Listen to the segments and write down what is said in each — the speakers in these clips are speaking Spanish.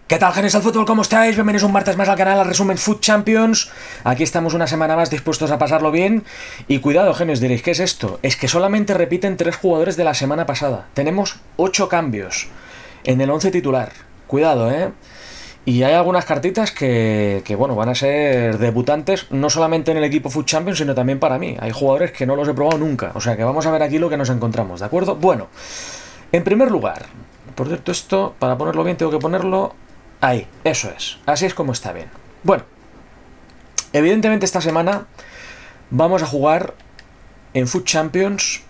¿Qué tal, genios del fútbol? ¿Cómo estáis? Bienvenidos un martes más al canal, al resumen Foot Champions. Aquí estamos una semana más dispuestos a pasarlo bien. Y cuidado, genios, diréis, ¿qué es esto? Es que solamente repiten 3 jugadores de la semana pasada. Tenemos 8 cambios en el 11 titular. Cuidado, ¿eh? Y hay algunas cartitas que bueno, van a ser debutantes, no solamente en el equipo Foot Champions, sino también para mí. Hay jugadores que no los he probado nunca. O sea que vamos a ver aquí lo que nos encontramos, ¿de acuerdo? Bueno, en primer lugar, por cierto, esto, para ponerlo bien, tengo que ponerlo... Ahí, eso es. Así es como está bien. Bueno, evidentemente esta semana vamos a jugar en Foot Champions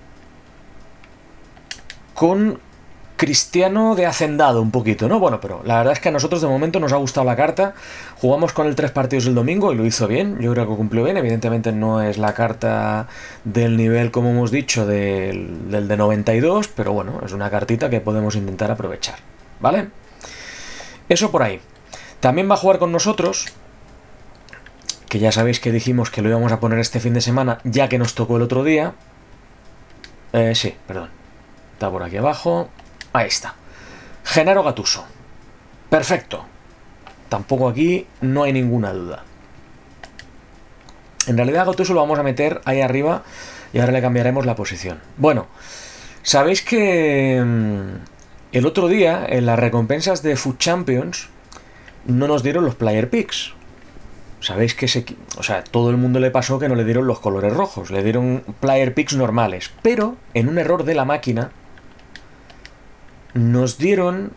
con Cristiano de Hacendado un poquito, ¿no? Bueno, pero la verdad es que a nosotros de momento nos ha gustado la carta. Jugamos con el 3 partidos el domingo y lo hizo bien. Yo creo que cumplió bien. Evidentemente no es la carta del nivel, como hemos dicho, del de 92, pero bueno, es una cartita que podemos intentar aprovechar, ¿vale? Eso por ahí. También va a jugar con nosotros, que ya sabéis que dijimos que lo íbamos a poner este fin de semana, ya que nos tocó el otro día. Sí, perdón. Está por aquí abajo. Ahí está. Gennaro Gattuso. Perfecto. Tampoco aquí no hay ninguna duda. En realidad Gattuso lo vamos a meter ahí arriba y ahora le cambiaremos la posición. Bueno, sabéis que... el otro día, en las recompensas de Foot Champions, no nos dieron los Player Picks. Sabéis que todo el mundo le pasó que no le dieron los colores rojos, le dieron Player Picks normales. Pero, en un error de la máquina, nos dieron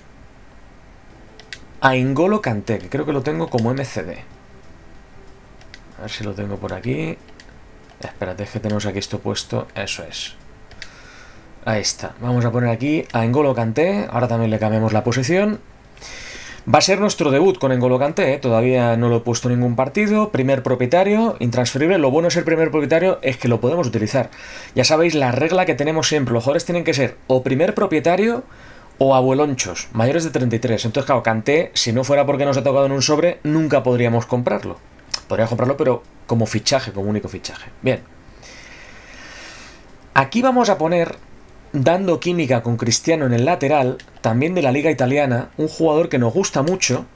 a N'Golo Kanté, que creo que lo tengo como MCD. A ver si lo tengo por aquí. Espérate, es que tenemos aquí esto puesto. Eso es. Ahí está. Vamos a poner aquí a N'Golo Kanté. Ahora también le cambiamos la posición. Va a ser nuestro debut con N'Golo Kanté, ¿eh? Todavía no lo he puesto en ningún partido. Primer propietario, intransferible. Lo bueno de ser primer propietario es que lo podemos utilizar. Ya sabéis la regla que tenemos siempre. Los jugadores tienen que ser o primer propietario o abuelonchos, mayores de 33. Entonces, claro, Kanté, si no fuera porque nos ha tocado en un sobre, nunca podríamos comprarlo. Podríamos comprarlo, pero como fichaje, como único fichaje. Bien. Aquí vamos a poner... dando química con Cristiano en el lateral, también de la liga italiana, un jugador que nos gusta mucho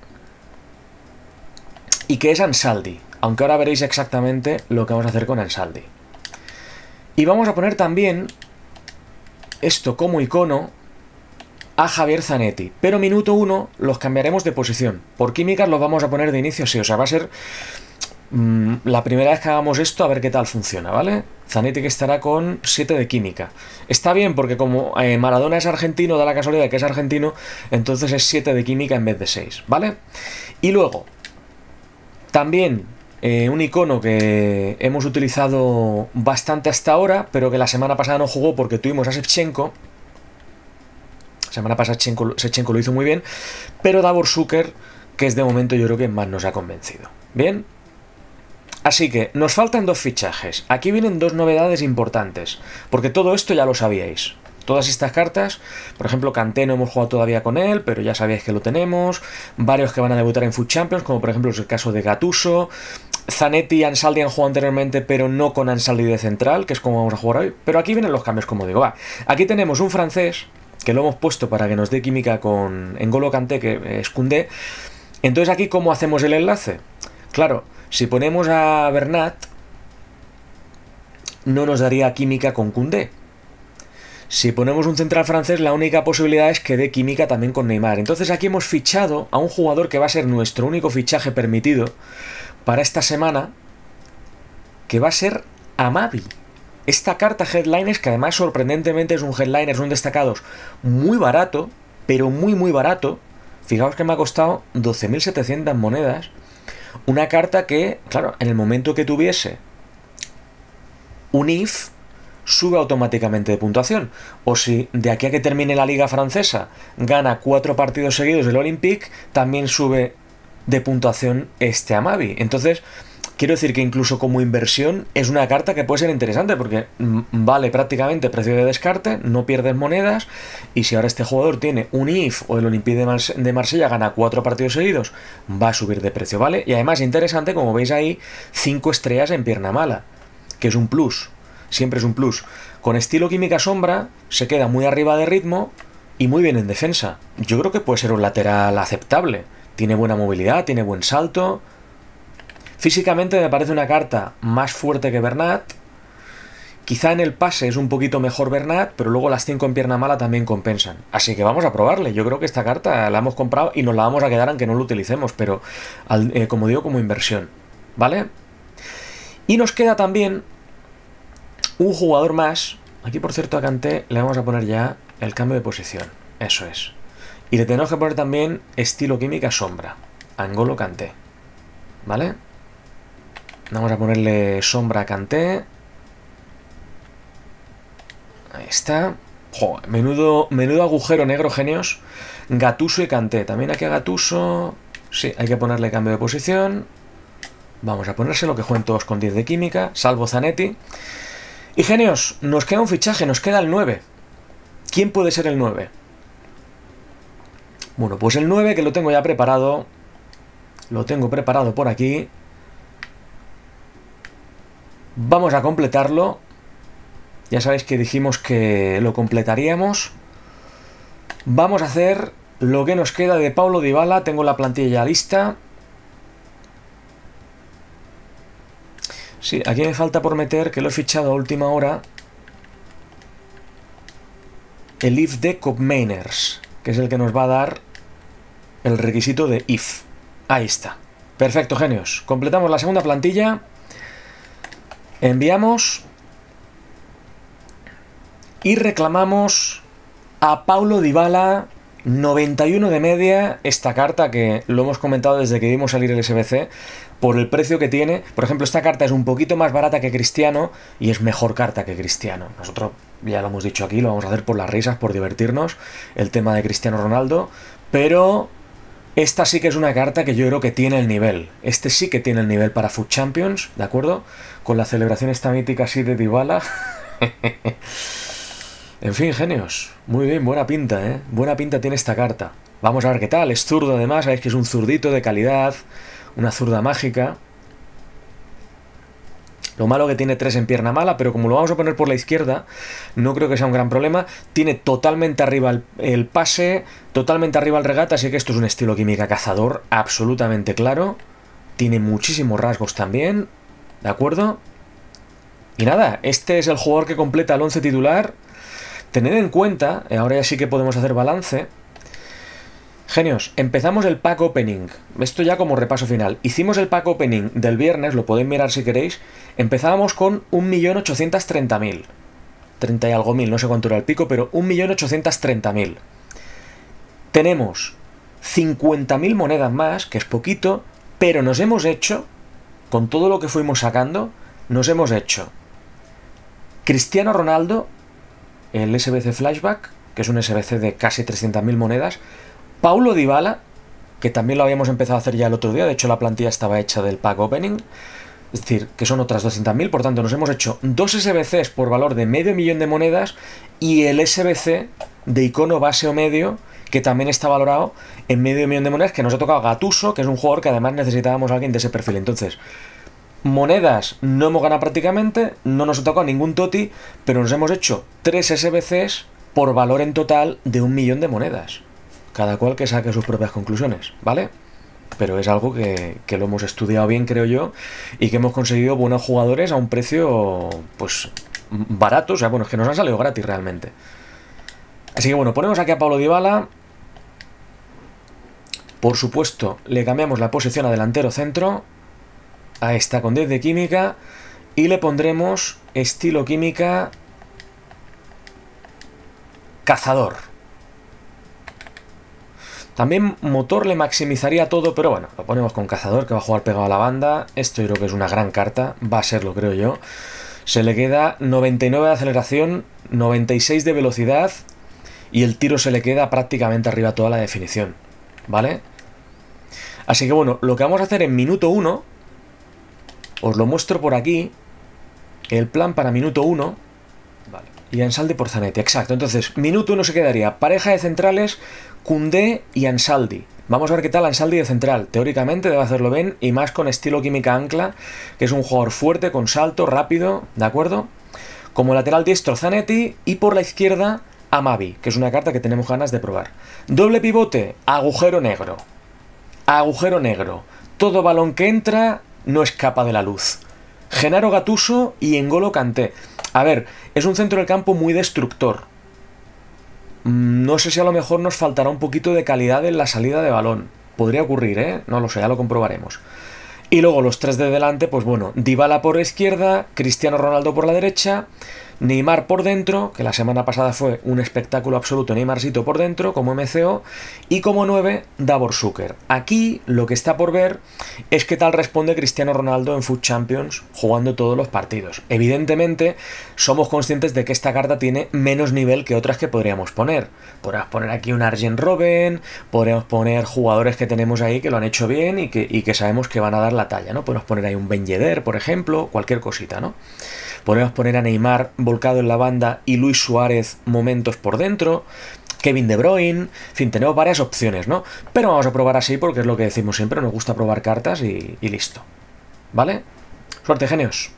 y que es Ansaldi, aunque ahora veréis exactamente lo que vamos a hacer con Ansaldi. Y vamos a poner también esto como icono a Javier Zanetti, pero minuto 1 los cambiaremos de posición. Por químicas los vamos a poner de inicio así, o sea, va a ser... la primera vez que hagamos esto, a ver qué tal funciona, ¿vale? Zanetti que estará con 7 de química. Está bien porque como Maradona es argentino, da la casualidad de que es argentino, entonces es 7 de química en vez de 6, ¿vale? Y luego, también un icono que hemos utilizado bastante hasta ahora, pero que la semana pasada no jugó porque tuvimos a Shevchenko. La semana pasada Shevchenko lo hizo muy bien, pero Davor Šuker, que es de momento yo creo que más nos ha convencido. ¿Bien? Así que nos faltan 2 fichajes. Aquí vienen 2 novedades importantes, porque todo esto ya lo sabíais. Todas estas cartas, por ejemplo, Kanté no hemos jugado todavía con él, pero ya sabíais que lo tenemos. Varios que van a debutar en Foot Champions, como por ejemplo es el caso de Gattuso. Zanetti y Ansaldi han jugado anteriormente, pero no con Ansaldi de central, que es como vamos a jugar hoy. Pero aquí vienen los cambios, como digo. Aquí tenemos un francés, que lo hemos puesto para que nos dé química con N'Golo Kanté, que es Koundé. Entonces aquí, ¿cómo hacemos el enlace? Claro, si ponemos a Bernat, no nos daría química con Koundé. Si ponemos un central francés, la única posibilidad es que dé química también con Neymar. Entonces aquí hemos fichado a un jugador que va a ser nuestro único fichaje permitido para esta semana, que va a ser Amavi. Esta carta Headliners, que además sorprendentemente es un Headliners, un destacados muy barato, pero muy barato. Fijaos que me ha costado 12.700 monedas. Una carta que, claro, en el momento que tuviese un if, sube automáticamente de puntuación. O si de aquí a que termine la liga francesa gana 4 partidos seguidos el Olympique, también sube de puntuación este Amavi. Entonces, quiero decir que incluso como inversión es una carta que puede ser interesante porque vale prácticamente precio de descarte, no pierdes monedas, y si ahora este jugador tiene un IF o el Olympique de Marsella gana 4 partidos seguidos, va a subir de precio, ¿vale? Y además interesante, como veis ahí, 5 estrellas en pierna mala, que es un plus, siempre es un plus. Con estilo química sombra se queda muy arriba de ritmo, y muy bien en defensa. Yo creo que puede ser un lateral aceptable. Tiene buena movilidad, tiene buen salto. Físicamente me parece una carta más fuerte que Bernat. Quizá en el pase es un poquito mejor Bernat, pero luego las 5 en pierna mala también compensan. Así que vamos a probarle. Yo creo que esta carta la hemos comprado y nos la vamos a quedar aunque no lo utilicemos, pero como digo, como inversión. ¿Vale? Y nos queda también un jugador más. Aquí, por cierto, a Kanté le vamos a poner ya el cambio de posición. Eso es. Y le tenemos que poner también estilo química sombra. N'Golo Kanté. ¿Vale? Vamos a ponerle sombra a Kanté. Ahí está. Joder, menudo agujero negro, genios. Gattuso y Kanté. También aquí a Gattuso. Sí, hay que ponerle cambio de posición. Vamos a ponérselo, que jueguen todos con 10 de química, salvo Zanetti. Y genios, nos queda un fichaje, nos queda el 9. ¿Quién puede ser el 9? Bueno, pues el 9, que lo tengo ya preparado. Lo tengo preparado por aquí. Vamos a completarlo. Ya sabéis que dijimos que lo completaríamos. Vamos a hacer lo que nos queda de Paulo Dybala. Tengo la plantilla lista. Sí, aquí me falta por meter, que lo he fichado a última hora, el if de Koopmeiners, que es el que nos va a dar el requisito de if. Ahí está. Perfecto, genios. Completamos la segunda plantilla. Enviamos. Y reclamamos a Paulo Dybala, 91 de media, esta carta que lo hemos comentado desde que vimos salir el SBC, por el precio que tiene. Por ejemplo, esta carta es un poquito más barata que Cristiano y es mejor carta que Cristiano. Nosotros ya lo hemos dicho aquí, lo vamos a hacer por las risas, por divertirnos, el tema de Cristiano Ronaldo, pero esta sí que es una carta que yo creo que tiene el nivel. Este sí que tiene el nivel para Foot Champions, ¿de acuerdo? Con la celebración esta mítica así de Dybala. En fin, genios. Muy bien, buena pinta, ¿eh? Buena pinta tiene esta carta. Vamos a ver qué tal. Es zurdo además, sabéis que es un zurdito de calidad. Una zurda mágica. Lo malo que tiene 3 en pierna mala, pero como lo vamos a poner por la izquierda, no creo que sea un gran problema. Tiene totalmente arriba el pase, totalmente arriba el regate, así que esto es un estilo química cazador absolutamente claro. Tiene muchísimos rasgos también, ¿de acuerdo? Y nada, este es el jugador que completa el 11 titular. Tened en cuenta, ahora ya sí que podemos hacer balance. Genios, empezamos el pack opening. Esto ya como repaso final. Hicimos el pack opening del viernes, lo podéis mirar si queréis. Empezábamos con 1.830.000. 30 y algo mil, no sé cuánto era el pico, pero 1.830.000. Tenemos 50.000 monedas más, que es poquito, pero nos hemos hecho, con todo lo que fuimos sacando, nos hemos hecho Cristiano Ronaldo, el SBC Flashback, que es un SBC de casi 300.000 monedas. Paulo Dybala, que también lo habíamos empezado a hacer ya el otro día, de hecho la plantilla estaba hecha del pack opening, es decir, que son otras 200.000, por tanto nos hemos hecho 2 SBCs por valor de medio millón de monedas y el SBC de icono base o medio, que también está valorado en medio millón de monedas, que nos ha tocado Gattuso, que es un jugador que además necesitábamos a alguien de ese perfil. Entonces, monedas no hemos ganado prácticamente, no nos ha tocado ningún toti, pero nos hemos hecho 3 SBCs por valor en total de 1 millón de monedas. Cada cual que saque sus propias conclusiones, ¿vale? Pero es algo que lo hemos estudiado bien, creo yo, y que hemos conseguido buenos jugadores a un precio, pues, barato. O sea, bueno, es que nos han salido gratis realmente. Así que bueno, ponemos aquí a Paulo Dybala. Por supuesto, le cambiamos la posición a delantero centro. Ahí está, con 10 de química. Y le pondremos estilo química cazador. También motor le maximizaría todo, pero bueno, lo ponemos con cazador, que va a jugar pegado a la banda. Esto yo creo que es una gran carta, va a serlo, creo yo. Se le queda 99 de aceleración, 96 de velocidad y el tiro se le queda prácticamente arriba toda la definición, ¿vale? Así que bueno, lo que vamos a hacer en minuto 1, os lo muestro por aquí, el plan para minuto 1, vale, y Ansaldi por Zanetti, exacto. Entonces, minuto 1 se quedaría pareja de centrales, Koundé y Ansaldi. Vamos a ver qué tal Ansaldi de central. Teóricamente debe hacerlo bien y más con estilo química ancla, que es un jugador fuerte, con salto, rápido, ¿de acuerdo? Como lateral diestro Zanetti y por la izquierda Amavi, que es una carta que tenemos ganas de probar. Doble pivote, agujero negro. Agujero negro. Todo balón que entra no escapa de la luz. Genaro Gattuso y N'Golo Kanté. A ver, es un centro del campo muy destructor. No sé si a lo mejor nos faltará un poquito de calidad en la salida de balón. Podría ocurrir, ¿eh? No lo sé, ya lo comprobaremos. Y luego los tres de delante, pues bueno, Dybala por la izquierda, Cristiano Ronaldo por la derecha, Neymar por dentro, que la semana pasada fue un espectáculo absoluto, Neymarcito por dentro, como MCO, y como 9, Davor Suker. Aquí lo que está por ver es qué tal responde Cristiano Ronaldo en Foot Champions jugando todos los partidos. Evidentemente, somos conscientes de que esta carta tiene menos nivel que otras que podríamos poner. Podríamos poner aquí un Arjen Robben, podríamos poner jugadores que tenemos ahí que lo han hecho bien y que sabemos que van a dar la talla, ¿no? Podemos poner ahí un Ben Yedder, por ejemplo, cualquier cosita, ¿no? Podemos poner a Neymar volcado en la banda y Luis Suárez momentos por dentro, Kevin De Bruyne, en fin, tenemos varias opciones, ¿no? Pero vamos a probar así porque es lo que decimos siempre, nos gusta probar cartas y listo. ¿Vale? Suerte, genios.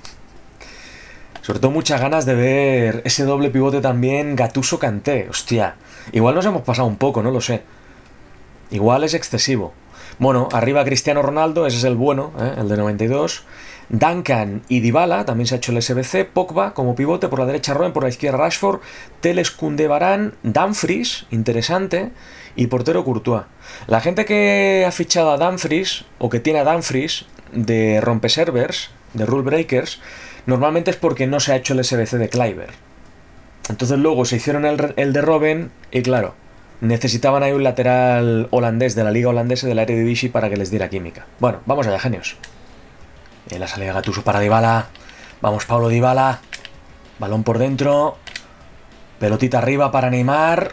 Sobre todo muchas ganas de ver ese doble pivote también Gattuso-Kanté. Hostia, igual nos hemos pasado un poco, no lo sé. Igual es excesivo. Bueno, arriba Cristiano Ronaldo, ese es el bueno, el de 92. Duncan y Dybala, también se ha hecho el SBC. Pogba como pivote, por la derecha Robben, por la izquierda Rashford. Teles, Koundé, Varane, Dumfries, interesante. Y portero Courtois. La gente que ha fichado a Dumfries, o que tiene a Dumfries de rompeservers, de rule breakers, normalmente es porque no se ha hecho el SBC de Kluivert. Entonces luego se hicieron el de Robben y claro, necesitaban ahí un lateral holandés de la liga holandesa de la Eredivisie para que les diera química. Bueno, vamos allá, genios. En la salida de Gattuso para Dybala. Vamos, Paulo Dybala. Balón por dentro. Pelotita arriba para Neymar.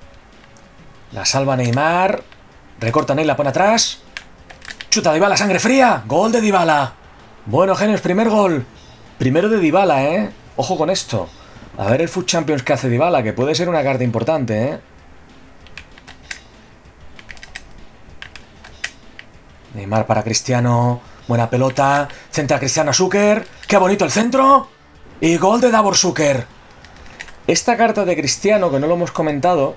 La salva Neymar. Recorta Ney, la pone atrás. Chuta Dybala, sangre fría. Gol de Dybala. Bueno, genios, primer gol. Primero de Dybala, ¿eh? Ojo con esto. A ver el Foot Champions que hace Dybala, que puede ser una carta importante, ¿eh? Neymar para Cristiano. Buena pelota. Centra Cristiano a Suker. ¡Qué bonito el centro! Y gol de Davor Suker. Esta carta de Cristiano, que no lo hemos comentado,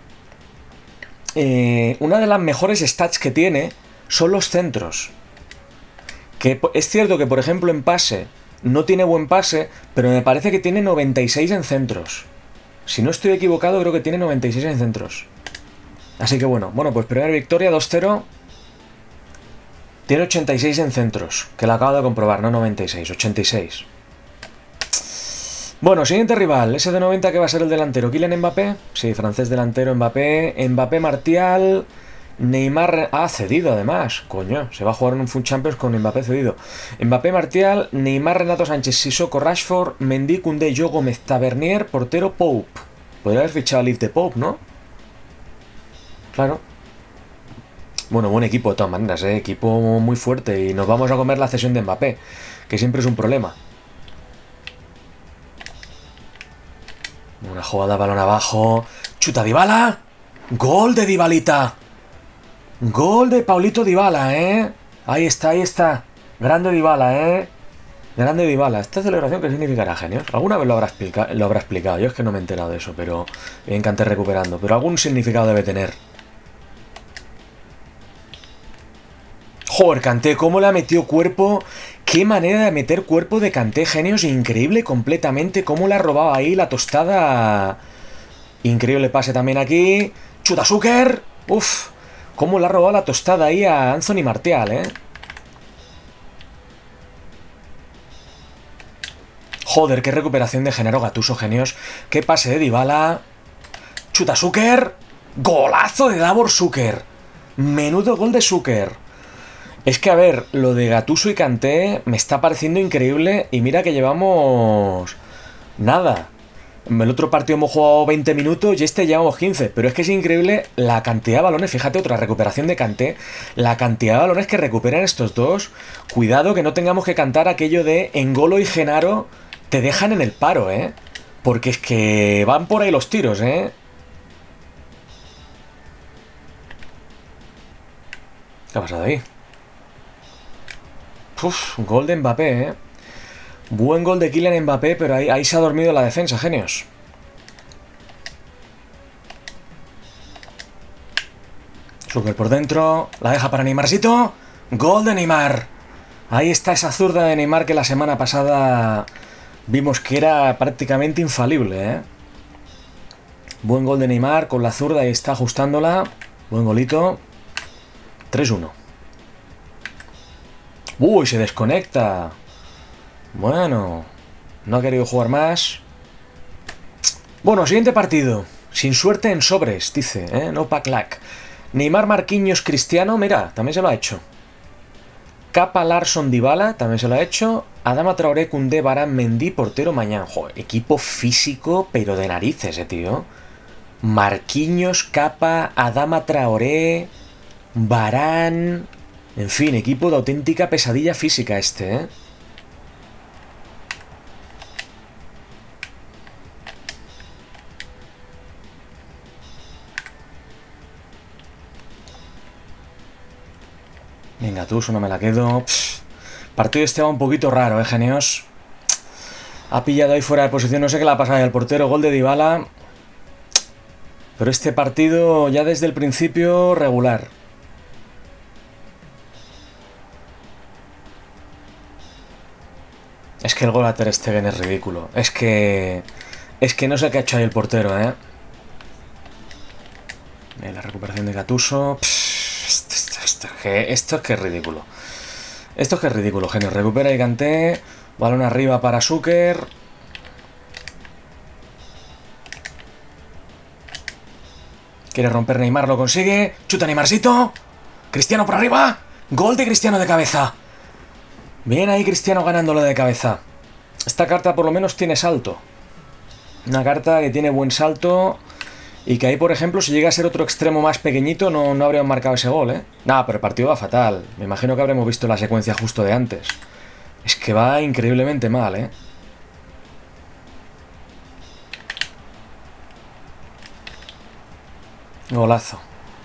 una de las mejores stats que tiene son los centros. Que es cierto que, por ejemplo, en pase no tiene buen pase, pero me parece que tiene 96 en centros. Si no estoy equivocado, creo que tiene 96 en centros. Así que bueno, pues primera victoria, 2-0. Tiene 86 en centros, que lo acabo de comprobar, no 96, 86. Bueno, siguiente rival, ese de 90 que va a ser el delantero, Kylian Mbappé. Sí, francés delantero, Mbappé. Mbappé, Martial, Neymar... Ah, cedido además, coño, se va a jugar en un Foot Champions con Mbappé cedido. Mbappé, Martial, Neymar, Renato Sánchez, Sissoko, Rashford, Mendy, Koundé, Joe Gómez, Tavernier, portero Pope. Podría haber fichado a Liv de Pope, ¿no? Claro. Bueno, buen equipo de todas maneras, equipo muy fuerte y nos vamos a comer la cesión de Mbappé, que siempre es un problema. Una jugada, balón abajo, chuta Dybala, gol de Dybalita, gol de Paulito Dybala, ahí está, grande Dybala, grande Dybala. ¿Esta celebración qué significará, genios? Alguna vez lo habrá explicado, yo es que no me he enterado de eso, pero me encanté recuperando, pero algún significado debe tener. Joder, Kanté, cómo le ha metido cuerpo. Qué manera de meter cuerpo de Kanté, genios. Increíble completamente. Cómo le ha robado ahí la tostada. Increíble pase también aquí. Chuta Suker. Uf. Cómo le ha robado la tostada ahí a Anthony Martial, Joder, qué recuperación de Genaro Gattuso, genios. Qué pase de Dybala. Chuta Suker. Golazo de Davor Suker. Menudo gol de Suker. Es que, a ver, lo de Gattuso y Kanté me está pareciendo increíble y mira que llevamos... nada. En el otro partido hemos jugado 20 minutos y este llevamos 15, pero es que es increíble la cantidad de balones. Fíjate, otra recuperación de Kanté, la cantidad de balones que recuperan estos dos. Cuidado que no tengamos que cantar aquello de N'Golo y Genaro te dejan en el paro, porque es que van por ahí los tiros, ¿Qué ha pasado ahí? Uf, gol de Mbappé, Buen gol de Kylian Mbappé, pero ahí se ha dormido la defensa, genios. Súper por dentro. La deja para Neymarcito. Gol de Neymar. Ahí está esa zurda de Neymar que la semana pasada vimos que era prácticamente infalible, ¿eh? Buen gol de Neymar con la zurda y está ajustándola. Buen golito. 3-1. Uy, se desconecta. Bueno, no ha querido jugar más. Bueno, siguiente partido. Sin suerte en sobres, dice, ¿eh? No pack lack. Neymar, Marquinhos, Cristiano, mira, también se lo ha hecho. Capa, Larsson, Dybala, también se lo ha hecho. Adama Traoré, Koundé, Varane, Mendy, portero, Mañán. Joder, equipo físico, pero de narices, tío. Marquinhos, Capa, Adama Traoré, Varane. En fin, equipo de auténtica pesadilla física este, ¿eh? Venga, tú, eso no me la quedo. Partido este va un poquito raro, genios. Ha pillado ahí fuera de posición, no sé qué le ha pasado al portero. Gol de Dybala. Pero este partido ya desde el principio regular. Es que el gol a Ter Stegen es ridículo. Es que no sé qué ha hecho ahí el portero, ¿eh? La recuperación de Gattuso. Esto es que es ridículo. Esto es que es ridículo, genio. Recupera y Kanté. Balón arriba para Zucker. Quiere romper Neymar, lo consigue. Chuta Neymarcito. Cristiano por arriba. Gol de Cristiano de cabeza. Bien ahí Cristiano ganándolo de cabeza. Esta carta por lo menos tiene salto. Una carta que tiene buen salto. Y que ahí, por ejemplo, si llega a ser otro extremo más pequeñito, no habrían marcado ese gol, ¿eh? Nada, pero el partido va fatal. Me imagino que habremos visto la secuencia justo de antes. Es que va increíblemente mal, ¿eh? Golazo.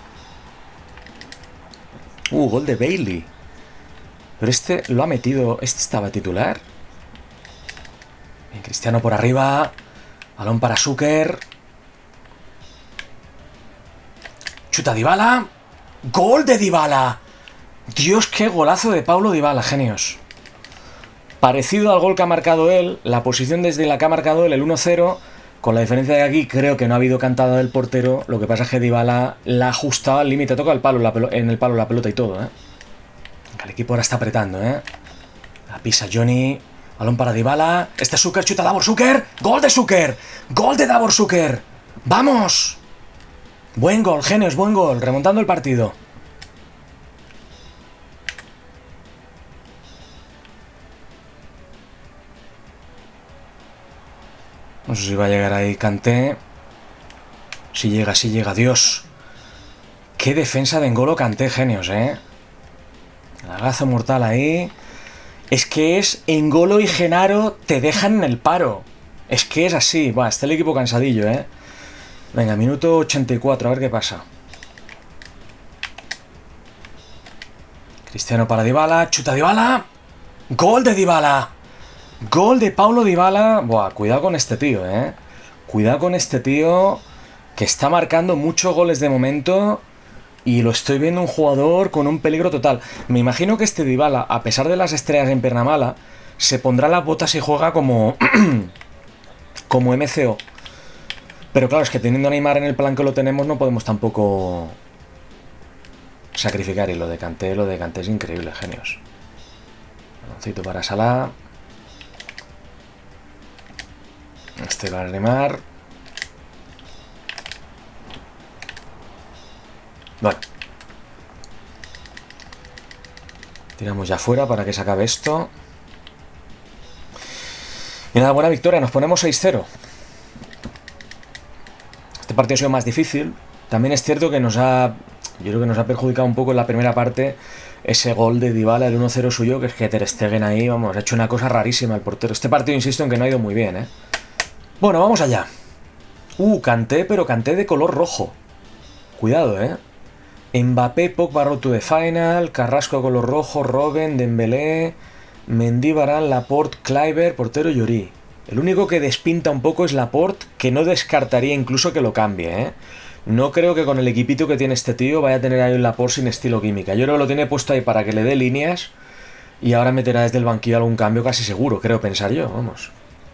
Gol de Bailey. Pero este lo ha metido... ¿Este estaba titular? Bien, Cristiano por arriba. Balón para Zucker. Chuta Dybala. ¡Gol de Dybala! Dios, qué golazo de Paulo Dybala, genios. Parecido al gol que ha marcado él, la posición desde la que ha marcado él, el 1-0, con la diferencia de que aquí creo que no ha habido cantada del portero, lo que pasa es que Dybala la ha ajustado al límite, toca el palo, en el palo la pelota y todo, ¿eh? El equipo ahora está apretando, ¿eh? La pisa Johnny, balón para Dybala, este Zucker, chuta Davor Zucker, ¡gol de Zucker! ¡Gol de Davor Zucker! ¡Vamos! Buen gol, genios, buen gol, remontando el partido. No sé si va a llegar ahí Kanté. Si llega, Dios. Qué defensa de N'Golo Kanté, genios, ¿eh? Lagazo mortal ahí. Es que es N'Golo y Genaro te dejan en el paro. Es que es así. Buah, está el equipo cansadillo, ¿eh? Venga, minuto 84, a ver qué pasa. Cristiano para Dybala, chuta Dybala. ¡Gol de Dybala! Gol de Paulo Dybala. Buah, cuidado con este tío, ¿eh? Cuidado con este tío que está marcando muchos goles de momento y lo estoy viendo un jugador con un peligro total. Me imagino que este Dybala, a pesar de las estrellas en pierna mala, se pondrá las botas y juega como como MCO. Pero claro, es que teniendo a Neymar en el plan que lo tenemos no podemos tampoco sacrificar. Y lo de Kanté es increíble, genios. Baloncito para Salah. Este va a Neymar. Bueno. Tiramos ya fuera para que se acabe esto. Y nada, buena victoria. Nos ponemos 6-0. Este partido ha sido más difícil. También es cierto que yo creo que nos ha perjudicado un poco en la primera parte ese gol de Dybala, el 1-0 suyo, que es que Ter Stegen ahí, vamos, ha hecho una cosa rarísima el portero. Este partido, insisto, en que no ha ido muy bien, ¿eh? Bueno, vamos allá. Kanté, pero Kanté de color rojo. Cuidado, ¿eh? Mbappé, Pogba, road to the final. Carrasco de color rojo, Robben, Dembélé, Mendy, Varane, Laporte, Kluivert, portero Lloris. El único que despinta un poco es Laporte, que no descartaría incluso que lo cambie, ¿eh? No creo que con el equipito que tiene este tío vaya a tener ahí un Laporte sin estilo química. Yo creo que lo tiene puesto ahí para que le dé líneas y ahora meterá desde el banquillo algún cambio casi seguro, creo pensar yo, vamos.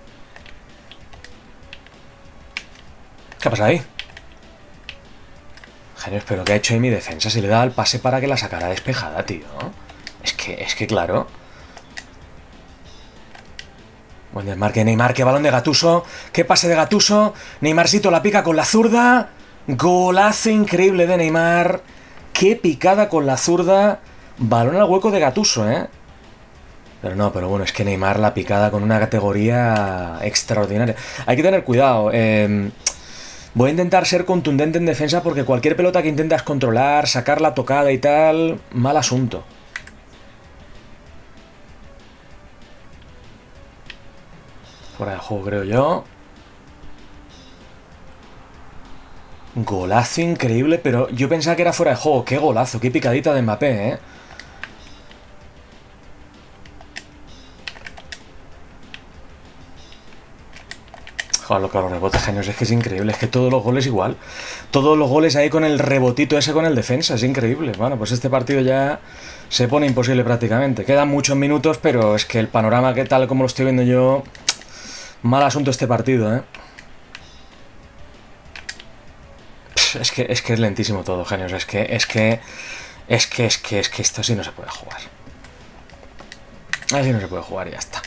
¿Qué pasa ahí? Genios, pero ¿qué ha hecho ahí mi defensa? Se le da el pase para que la sacara despejada, tío. Es que claro. Buen desmarque de Neymar, qué balón de Gattuso, qué pase de Gattuso, Neymarcito la pica con la zurda, golazo increíble de Neymar, qué picada con la zurda, balón al hueco de Gattuso, Pero no, pero bueno, es que Neymar la picada con una categoría extraordinaria. Hay que tener cuidado, voy a intentar ser contundente en defensa porque cualquier pelota que intentas controlar, sacar la tocada y tal, mal asunto. Fuera de juego, creo yo. Golazo increíble, pero yo pensaba que era fuera de juego. Qué golazo, qué picadita de Mbappé, Joder, lo que los rebotes, genios, es que es increíble. Es que todos los goles igual. Todos los goles ahí con el rebotito ese con el defensa. Es increíble. Bueno, pues este partido ya se pone imposible prácticamente. Quedan muchos minutos, pero es que el panorama que tal como lo estoy viendo yo... Mal asunto este partido, Es que es lentísimo todo, genios. Es que esto sí no se puede jugar. Así no se puede jugar y ya está.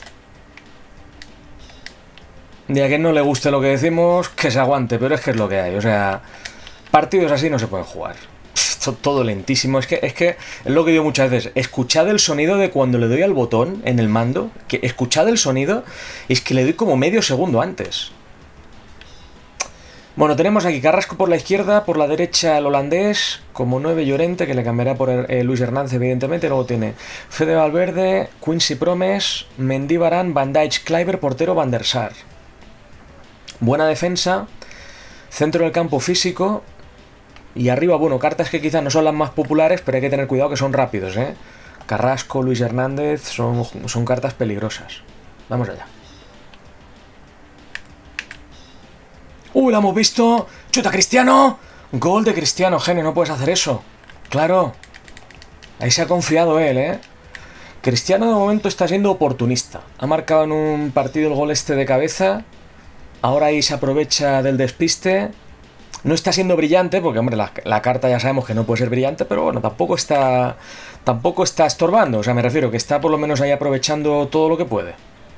Y a quien no le guste lo que decimos, que se aguante, pero es que es lo que hay. O sea, partidos así no se pueden jugar. Todo lentísimo. Es lo que digo muchas veces. Escuchad el sonido de cuando le doy al botón en el mando. Que escuchad el sonido. Es que le doy como medio segundo antes. Bueno, tenemos aquí Carrasco por la izquierda, por la derecha el holandés, como 9 Llorente, que le cambiará por Luis Hernández, evidentemente. Luego tiene Fede Valverde, Quincy Promes, Mendy, Varane, Van Dijk, Kluivert, portero Van der Sar. Buena defensa, centro del campo físico. Y arriba, bueno, cartas que quizás no son las más populares, pero hay que tener cuidado que son rápidos, Carrasco, Luis Hernández, son cartas peligrosas. Vamos allá. La hemos visto. ¡Chuta, Cristiano! Gol de Cristiano, genio, no puedes hacer eso. Claro. Ahí se ha confiado él, Cristiano de momento está siendo oportunista. Ha marcado en un partido el gol este de cabeza. Ahora ahí se aprovecha del despiste. No está siendo brillante, porque hombre, la carta ya sabemos que no puede ser brillante, pero bueno, tampoco está estorbando. O sea, me refiero que está por lo menos ahí aprovechando todo lo que puede.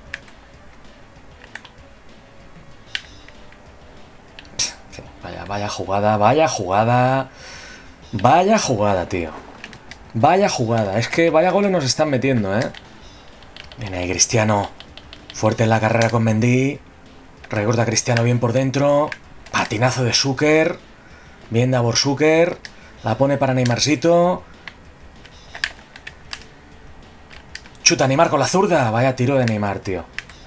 Vaya jugada, vaya jugada. Vaya jugada, tío. Vaya jugada. Es que vaya goles nos están metiendo, Viene ahí Cristiano. Fuerte en la carrera con Mendy. Recorta a Cristiano bien por dentro. Patinazo de Zucker. Bien Davor Zucker. La pone para Neymarcito. Chuta Neymar con la zurda. Vaya tiro de Neymar, tío.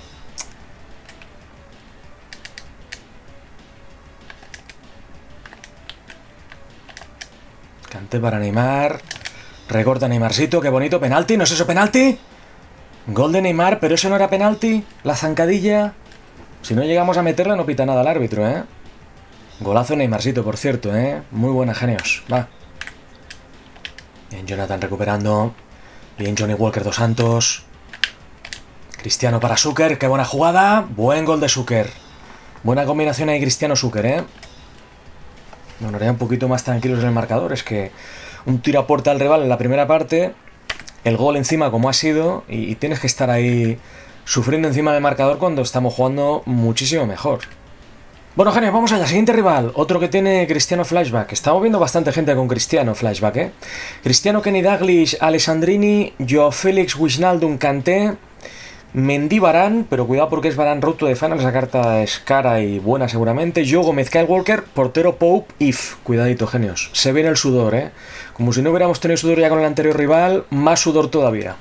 Cante para Neymar. Recorta Neymarcito. Qué bonito. Penalti. ¿No es eso penalti? Gol de Neymar. Pero eso no era penalti. La zancadilla. Si no llegamos a meterla no pita nada el árbitro, Golazo Neymarcito, por cierto, Muy buena, genios. Va. Bien, Jonathan recuperando. Bien, Johnny Walker dos Santos. Cristiano para Zucker. Qué buena jugada. Buen gol de Zucker. Buena combinación ahí Cristiano-Zucker, Bueno, ya un poquito más tranquilos en el marcador. Es que un tiro a puerta al rival en la primera parte. El gol encima como ha sido. Y tienes que estar ahí sufriendo encima del marcador cuando estamos jugando muchísimo mejor. Bueno, genios, vamos allá. Siguiente rival. Otro que tiene Cristiano Flashback. Estamos viendo bastante gente con Cristiano Flashback, Cristiano, Kenny Dalglish, Alessandrini, Joao Félix, Wijnaldum, Kanté, Mendy, Varane, pero cuidado porque es Varane roto de final. Esa carta es cara y buena seguramente. Joe Gómez, Kyle Walker, portero Pope, If. Cuidadito, genios. Se viene el sudor, Como si no hubiéramos tenido sudor ya con el anterior rival, más sudor todavía.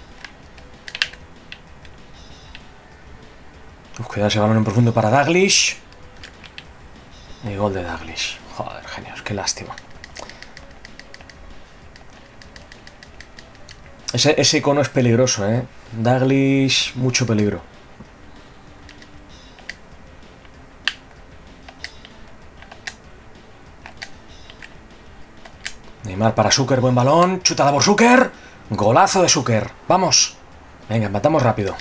Cuidado ese balón en profundo para Dalglish. Y gol de Dalglish. Joder, genios, qué lástima. Ese icono es peligroso, Dalglish, mucho peligro. Neymar para Zucker, buen balón. Chutada por Zucker. Golazo de Zucker. Vamos. Venga, matamos rápido.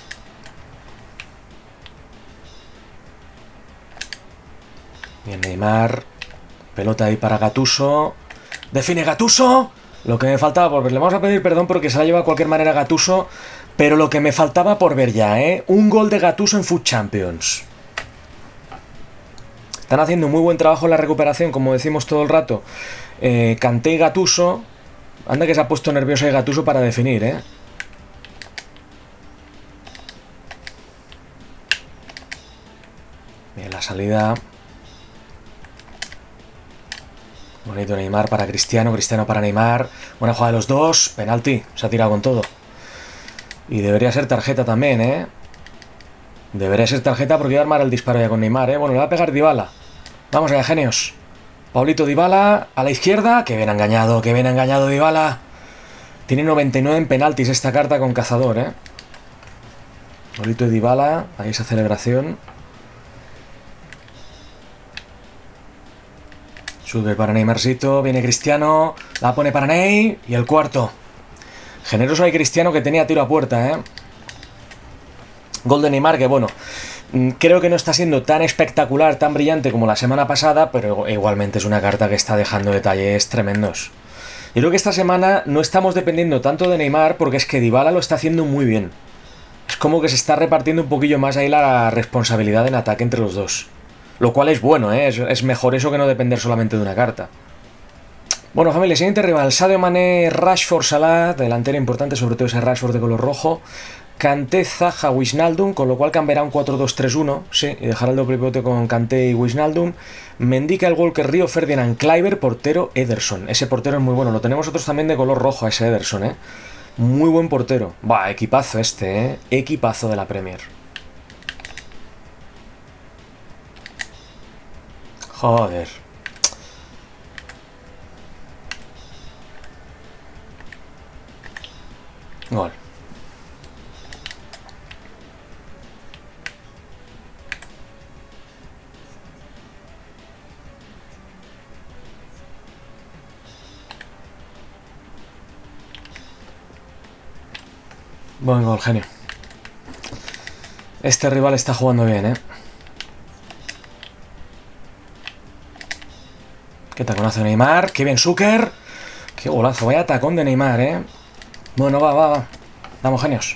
Bien, Neymar. Pelota ahí para Gattuso. Define Gattuso. Lo que me faltaba por ver. Le vamos a pedir perdón porque se la lleva de cualquier manera Gattuso. Pero lo que me faltaba por ver ya, ¿eh? Un gol de Gattuso en Foot Champions. Están haciendo un muy buen trabajo en la recuperación, como decimos todo el rato. Kanté y Gattuso. Anda que se ha puesto nervioso ahí Gattuso para definir, ¿eh? Bien, la salida. Bonito Neymar para Cristiano, Cristiano para Neymar. Buena jugada de los dos. Penalti, se ha tirado con todo. Y debería ser tarjeta también, ¿eh? Debería ser tarjeta porque iba a armar el disparo ya con Neymar, ¿eh? Bueno, le va a pegar Dybala. Vamos allá, genios. Paulito Dybala a la izquierda. Que bien engañado Dybala. Tiene 99 en penaltis esta carta con cazador, ¿eh? Paulito Dybala, ahí esa celebración. Sube para Neymarcito, viene Cristiano, la pone para Ney y el cuarto. Generoso hay Cristiano que tenía tiro a puerta, ¿eh? Gol de Neymar que, bueno, creo que no está siendo tan espectacular, tan brillante como la semana pasada, pero igualmente es una carta que está dejando detalles tremendos. Yo creo que esta semana no estamos dependiendo tanto de Neymar porque es que Dybala lo está haciendo muy bien. Es como que se está repartiendo un poquillo más ahí la responsabilidad en ataque entre los dos. Lo cual es bueno, ¿eh? Es mejor eso que no depender solamente de una carta. Bueno, familia, siguiente rival. Sadio Mané, Rashford, Salah. Delantera importante, sobre todo ese Rashford de color rojo. Kanté, Zaha, Wijnaldum, con lo cual cambiará un 4-2-3-1. Sí, y dejará el doble pivote con Kanté y Wijnaldum. Mendy, Kyle Walker, Río, Ferdinand, Kluivert, portero Ederson. Ese portero es muy bueno. Lo tenemos nosotros también de color rojo, ese Ederson, ¿eh? Muy buen portero. Buah, equipazo este, ¿eh? Equipazo de la Premier. Joder. Gol. Buen gol, genio. Este rival está jugando bien, ¿eh? Qué taconazo de Neymar. Qué bien Zucker. Qué golazo. Vaya tacón de Neymar, ¿eh? Bueno, va. Vamos, genios.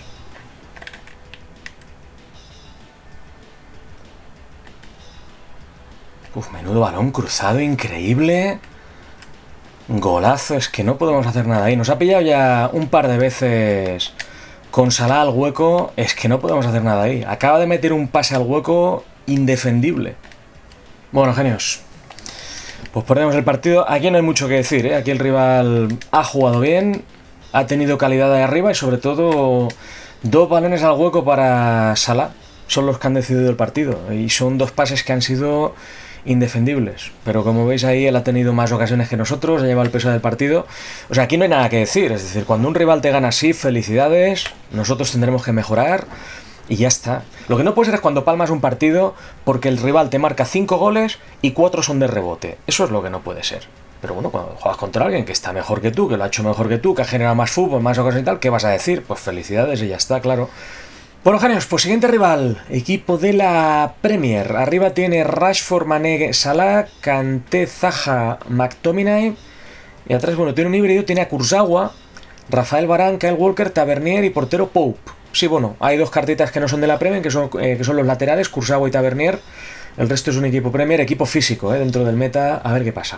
Uf, menudo balón cruzado, increíble. Golazo, es que no podemos hacer nada ahí. Nos ha pillado ya un par de veces con Salah al hueco. Es que no podemos hacer nada ahí. Acaba de meter un pase al hueco indefendible. Bueno, genios. Pues perdemos el partido. Aquí no hay mucho que decir, ¿eh? Aquí el rival ha jugado bien, ha tenido calidad de arriba y sobre todo 2 balones al hueco para Salah. Son los que han decidido el partido y son 2 pases que han sido indefendibles. Pero como veis ahí, él ha tenido más ocasiones que nosotros, ha llevado el peso del partido. O sea, aquí no hay nada que decir. Es decir, cuando un rival te gana así, felicidades. Nosotros tendremos que mejorar. Y ya está. Lo que no puede ser es cuando palmas un partido porque el rival te marca 5 goles y 4 son de rebote. Eso es lo que no puede ser. Pero bueno, cuando juegas contra alguien que está mejor que tú, que lo ha hecho mejor que tú, que ha generado más fútbol, más ocasiones y tal, ¿qué vas a decir? Pues felicidades y ya está, claro. Bueno, genios, pues siguiente rival. Equipo de la Premier. Arriba tiene Rashford, Mané, Salah, Kanté, Zaha, McTominay. Y atrás, bueno, tiene un híbrido, tiene a Kurzawa, Rafael Varane, Kyle Walker, Tavernier y portero Pope. Sí, bueno, hay 2 cartitas que no son de la Premier, que son los laterales, Kurzawa y Tavernier. El resto es un equipo Premier, equipo físico, dentro del meta. A ver qué pasa.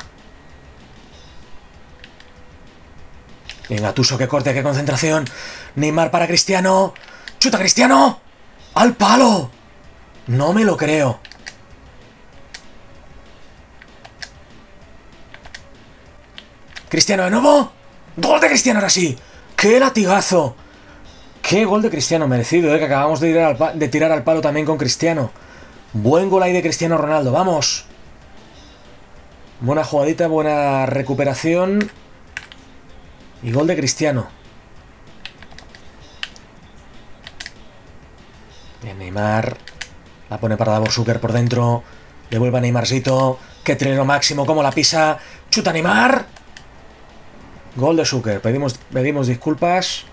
Bien, Gattuso, qué corte, qué concentración. Neymar para Cristiano. ¡Chuta, Cristiano! ¡Al palo! No me lo creo. Cristiano de nuevo. ¡Gol de Cristiano ahora sí! ¡Qué latigazo! ¡Qué gol de Cristiano merecido, que acabamos de tirar al palo también con Cristiano! Buen gol ahí de Cristiano Ronaldo, ¡vamos! Buena jugadita, buena recuperación. Y gol de Cristiano. Bien, Neymar. La pone para Davor Zucker por dentro. Devuelve a Neymarcito. ¡Qué trinero máximo! ¡Cómo la pisa! ¡Chuta Neymar! Gol de Zucker. Pedimos disculpas.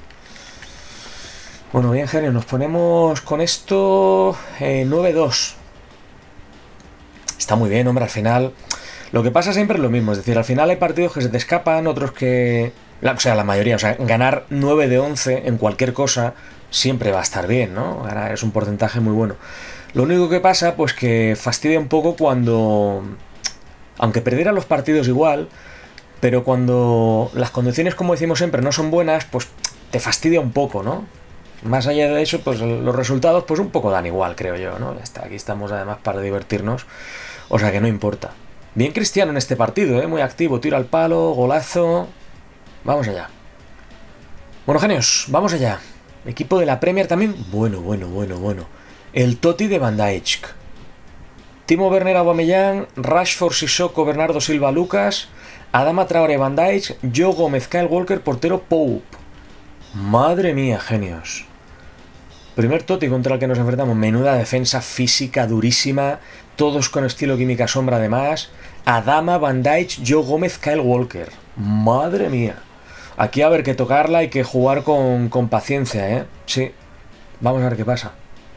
Bueno, bien, genio. Nos ponemos con esto 9-2. Está muy bien, hombre, al final. Lo que pasa siempre es lo mismo. Es decir, al final hay partidos que se te escapan, otros que... O sea, la mayoría. O sea, ganar 9 de 11 en cualquier cosa siempre va a estar bien, ¿no? Ahora es un porcentaje muy bueno. Lo único que pasa, pues que fastidia un poco cuando... Aunque perdieran los partidos igual, pero cuando las condiciones, como decimos siempre, no son buenas, pues te fastidia un poco, ¿no? Más allá de eso, pues los resultados pues un poco dan igual, creo yo, ¿no? Ya está, aquí estamos además para divertirnos, o sea que no importa. Bien Cristiano en este partido, ¿eh? Muy activo, tiro al palo, golazo... Vamos allá. Bueno, genios, vamos allá. Equipo de la Premier también. Bueno. El Totti de Van Dijk. Timo Werner, Aubameyang, Rashford, Sissoko, Bernardo Silva, Lucas, Adama Traoré, Van Dijk, Joe Gómez, Kyle Walker, portero Pope. Madre mía, genios. Primer Totti contra el que nos enfrentamos. Menuda defensa física durísima. Todos con estilo química sombra además. Adama, Van Dijk, Joe Gómez, Kyle Walker. Madre mía. Aquí a ver que tocarla, hay que jugar con paciencia, ¿eh? Sí. Vamos a ver qué pasa.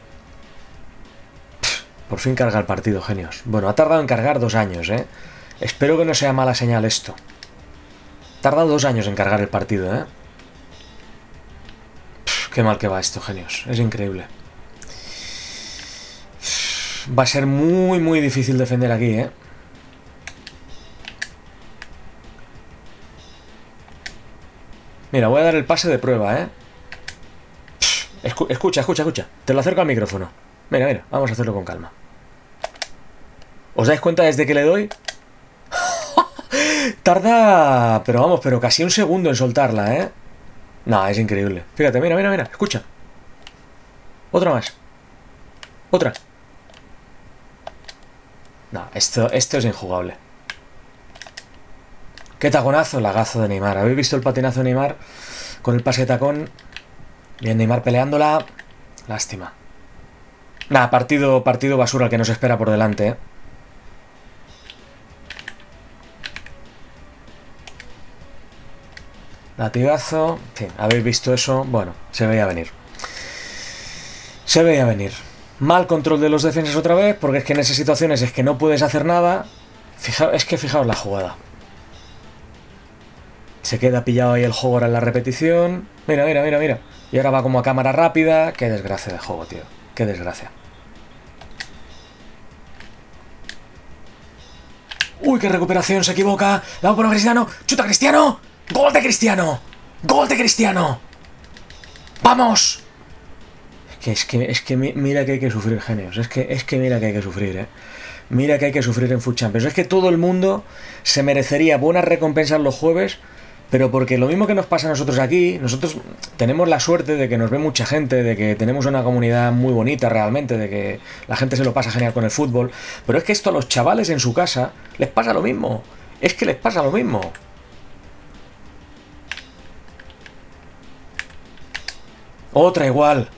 Por fin carga el partido, genios. Bueno, ha tardado en cargar 2 años, ¿eh? Espero que no sea mala señal esto. Ha tardado 2 años en cargar el partido, ¿eh? Qué mal que va esto, genios. Es increíble. Va a ser muy difícil defender aquí, ¿eh? Mira, voy a dar el pase de prueba, ¿eh? Escucha. Te lo acerco al micrófono. Mira, vamos a hacerlo con calma. ¿Os dais cuenta desde que le doy? Tarda... pero casi un segundo en soltarla, ¿eh? No, es increíble. Fíjate, mira, escucha. Otra más. Otra. No, esto es injugable. Qué taconazo, lagazo de Neymar. ¿Habéis visto el patinazo de Neymar? Con el pase de tacón. Bien, Neymar peleándola. Lástima. Nada, partido basura el que nos espera por delante, ¿eh? Latigazo. Sí, ¿habéis visto eso? Bueno, se veía venir. Mal control de los defensas otra vez, porque es que en esas situaciones es que no puedes hacer nada. Fijaos la jugada. Se queda pillado ahí el juego ahora en la repetición. Mira. Y ahora va como a cámara rápida. Qué desgracia de juego, tío. Qué desgracia. Uy, qué recuperación, se equivoca. La va a poner Cristiano. ¡Chuta Cristiano! ¡Gol de Cristiano! ¡Gol de Cristiano! ¡Vamos! Es que mira que hay que sufrir, genios. Es que mira que hay que sufrir, ¿eh? Mira que hay que sufrir en Food Champions. Es que todo el mundo se merecería buenas recompensas los jueves, pero porque lo mismo que nos pasa a nosotros aquí, nosotros tenemos la suerte de que nos ve mucha gente, de que tenemos una comunidad muy bonita realmente, de que la gente se lo pasa genial con el fútbol, pero es que esto a los chavales en su casa les pasa lo mismo. Es que les pasa lo mismo. Otra igual.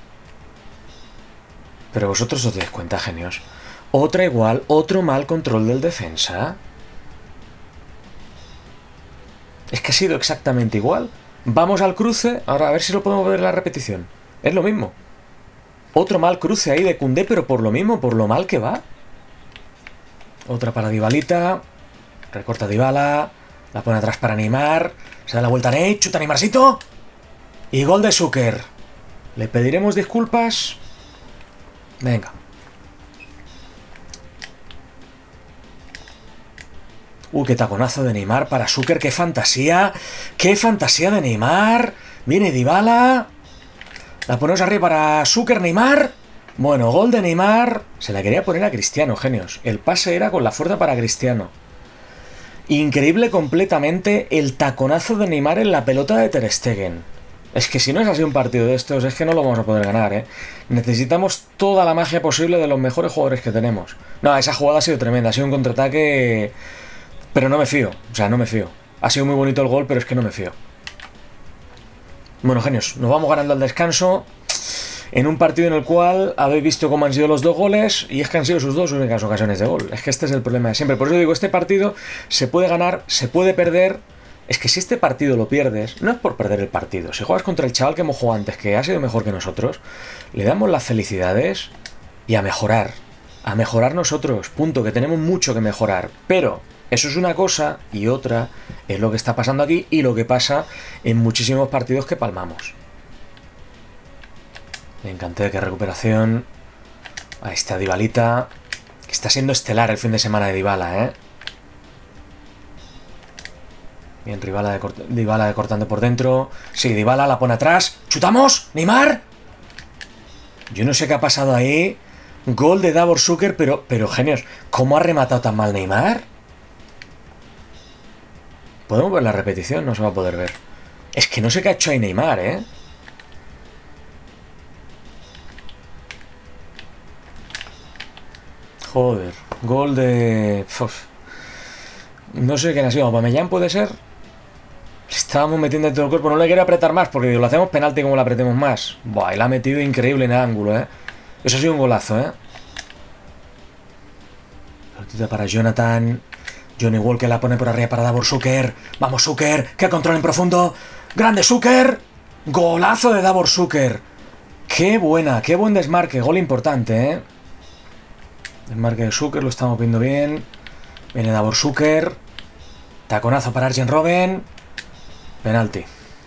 Pero vosotros os dais cuenta, genios. Otra igual, otro mal control del defensa. Es que ha sido exactamente igual. Vamos al cruce. Ahora a ver si lo podemos ver en la repetición. Es lo mismo. Otro mal cruce ahí de Koundé, pero por lo mismo, por lo mal que va. Otra para Dybalita. Recorta Dybala. La pone atrás para Neymar. Se da la vuelta a Ney. Chuta Neymarcito. Y gol de Zucker. Le pediremos disculpas. Venga. Qué taconazo de Neymar para Zucker. ¡Qué fantasía! ¡Qué fantasía de Neymar! Viene Dybala. La ponemos arriba para Zucker, Neymar. Bueno, gol de Neymar. Se la quería poner a Cristiano, genios. El pase era con la fuerza para Cristiano. Increíble completamente el taconazo de Neymar en la pelota de Ter Stegen. Es que si no es así un partido de estos, es que no lo vamos a poder ganar, ¿eh? Necesitamos toda la magia posible de los mejores jugadores que tenemos. No, esa jugada ha sido tremenda. Ha sido un contraataque... Pero no me fío. O sea, no me fío. Ha sido muy bonito el gol, pero es que no me fío. Bueno, genios, nos vamos ganando al descanso en un partido en el cual habéis visto cómo han sido los 2 goles y es que han sido sus 2 únicas ocasiones de gol. Es que este es el problema de siempre. Por eso digo, este partido se puede ganar, se puede perder, es que si este partido lo pierdes, no es por perder el partido. Si juegas contra el chaval que hemos jugado antes, que ha sido mejor que nosotros, le damos las felicidades y a mejorar. A mejorar nosotros, punto, que tenemos mucho que mejorar. Pero eso es una cosa y otra es lo que está pasando aquí y lo que pasa en muchísimos partidos que palmamos. Me encanté, qué recuperación. Ahí está Dybalita, que está siendo estelar el fin de semana de Dybala, ¿eh? Bien, Dybala cortando por dentro. Sí, Dybala la pone atrás. ¡Chutamos! ¡Neymar! Yo no sé qué ha pasado ahí. Gol de Davor Suker, pero genios. ¿Cómo ha rematado tan mal Neymar? ¿Podemos ver la repetición? No se va a poder ver. Es que no sé qué ha hecho ahí Neymar, ¿eh? Joder. Gol de... Uf. No sé quién ha sido. ¿Aubameyang puede ser? Le estábamos metiendo todo el cuerpo. No le quiero apretar más porque digo, lo hacemos penalti como lo apretemos más. Buah, y la ha metido increíble en el ángulo, ¿eh? Eso ha sido un golazo, ¿eh? Pelotita para Jonathan. Johnny Walker la pone por arriba para Davor Suker. Vamos, Suker. Que control en profundo. ¡Grande Suker! Golazo de Davor Suker. ¡Qué buena! ¡Qué buen desmarque! Gol importante, ¿eh? Desmarque de Suker, lo estamos viendo bien. Viene Davor Suker. Taconazo para Arjen Robben. Penalti.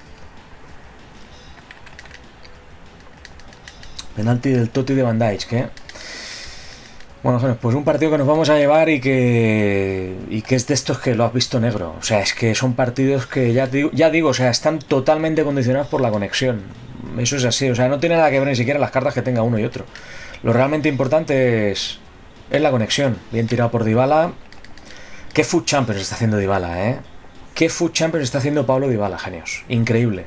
Penalti del Totti de Van Dijk, ¿eh? Bueno, pues un partido que nos vamos a llevar y que es de estos que lo has visto negro. O sea, es que son partidos que ya digo, o sea, están totalmente condicionados por la conexión. Eso es así, o sea, no tiene nada que ver ni siquiera las cartas que tenga uno y otro. Lo realmente importante es la conexión. Bien tirado por Dybala. Qué Food Champions está haciendo Dybala, ¿eh? Qué Food Champions está haciendo Paulo Dybala, genios. Increíble.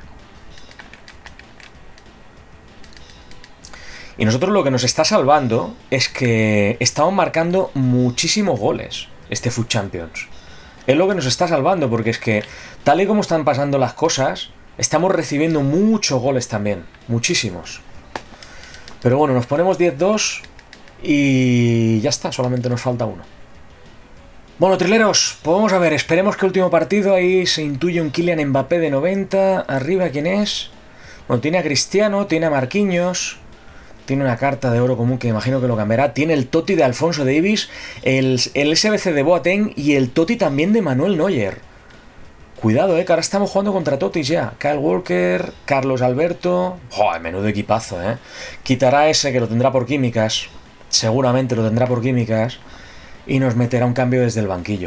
Y nosotros lo que nos está salvando es que estamos marcando muchísimos goles este Food Champions. Es lo que nos está salvando, porque es que tal y como están pasando las cosas, estamos recibiendo muchos goles también. Muchísimos. Pero bueno, nos ponemos 10-2 y ya está, solamente nos falta uno. Bueno, trileros, pues vamos a ver, esperemos que el último partido, ahí se intuye un Kylian Mbappé de 90, arriba, ¿quién es? Bueno, tiene a Cristiano, tiene a Marquinhos, tiene una carta de oro común que imagino que lo cambiará, tiene el Totti de Alphonso Davies, el SBC de Boateng y el Totti también de Manuel Neuer. Cuidado, que ahora estamos jugando contra Totis ya. Kyle Walker, Carlos Alberto... ¡Joder, menudo equipazo, Quitará ese que lo tendrá por químicas, seguramente lo tendrá por químicas, y nos meterá un cambio desde el banquillo.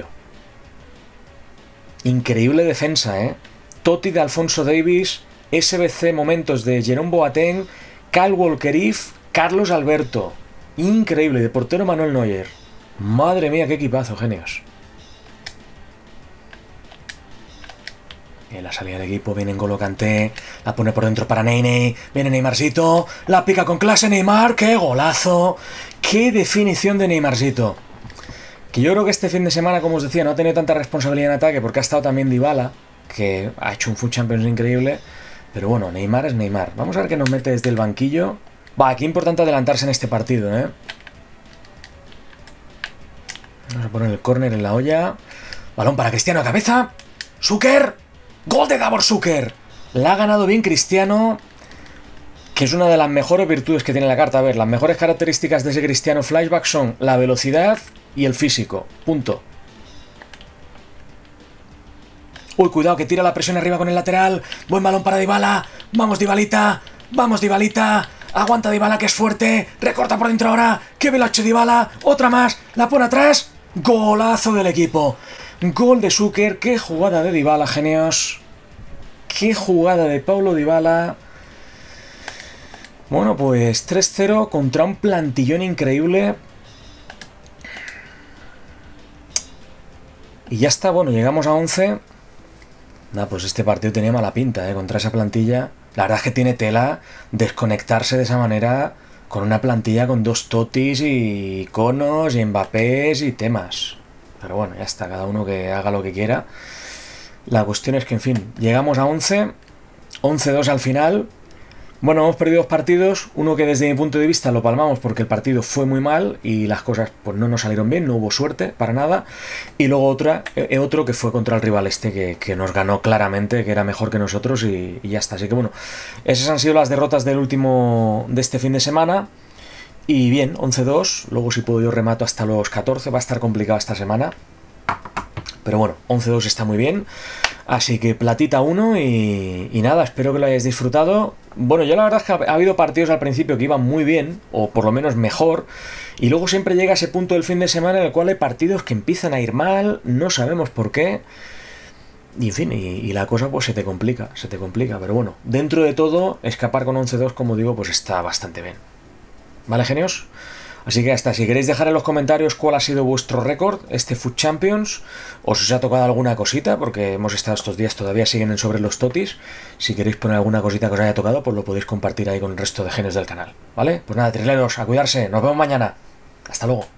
Increíble defensa, Totti de Alphonso Davies, SBC momentos de Jerome Boateng, Kyle Walker, Carlos Alberto. Increíble, de portero Manuel Neuer. Madre mía, qué equipazo, genios. En la salida del equipo viene N'Golo Kanté, la pone por dentro para Ney, viene Neymarcito, la pica con clase Neymar, qué golazo, qué definición de Neymarcito. Que yo creo que este fin de semana, como os decía, no ha tenido tanta responsabilidad en ataque porque ha estado también Dybala, que ha hecho un Food Champions increíble, pero bueno, Neymar es Neymar. Vamos a ver qué nos mete desde el banquillo. Va, qué importante adelantarse en este partido, Vamos a poner el córner en la olla. Balón para Cristiano a cabeza. Suker. Gol de Davor Suker. La ha ganado bien Cristiano, que es una de las mejores virtudes que tiene la carta. A ver, las mejores características de ese Cristiano Flashback son la velocidad y el físico. Punto. Uy, cuidado, que tira la presión arriba con el lateral. Buen balón para Dybala. Vamos, Dybalita. Vamos, Dybalita. Aguanta Dybala, que es fuerte. Recorta por dentro ahora. Qué bien lo ha hecho Dybala. Otra más. La pone atrás. Golazo del equipo. Gol de Suker. Qué jugada de Dybala, genios. Qué jugada de Paulo Dybala. Bueno, pues 3-0 contra un plantillón increíble. Y ya está, bueno, llegamos a 11. Nah, pues este partido tenía mala pinta, contra esa plantilla. La verdad es que tiene tela desconectarse de esa manera con una plantilla con dos Totis y iconos y Mbappés y temas. Pero bueno, ya está, cada uno que haga lo que quiera. La cuestión es que, en fin, llegamos a 11. 11-2 al final. Bueno, hemos perdido 2 partidos, uno que desde mi punto de vista lo palmamos porque el partido fue muy mal y las cosas pues no nos salieron bien, no hubo suerte para nada, y luego otro que fue contra el rival que nos ganó claramente, que era mejor que nosotros y ya está. Así que bueno, esas han sido las derrotas de este fin de semana. Y bien, 11-2, luego si puedo yo remato hasta los 14, va a estar complicado esta semana. Pero bueno, 11-2 está muy bien. Así que platita 1 y nada, espero que lo hayáis disfrutado. Bueno, yo la verdad es que ha habido partidos al principio que iban muy bien, o por lo menos mejor, y luego siempre llega ese punto del fin de semana en el cual hay partidos que empiezan a ir mal, no sabemos por qué, y en fin, y la cosa pues se te complica, pero bueno, dentro de todo, escapar con 11-2, como digo, pues está bastante bien. ¿Vale, genios? Así que hasta, si queréis dejar en los comentarios cuál ha sido vuestro récord, este Food Champions, o si os ha tocado alguna cosita, porque hemos estado estos días, todavía siguen en sobre los totis. Si queréis poner alguna cosita que os haya tocado, pues lo podéis compartir ahí con el resto de genios del canal, ¿vale? Pues nada, trileros, a cuidarse, nos vemos mañana. Hasta luego.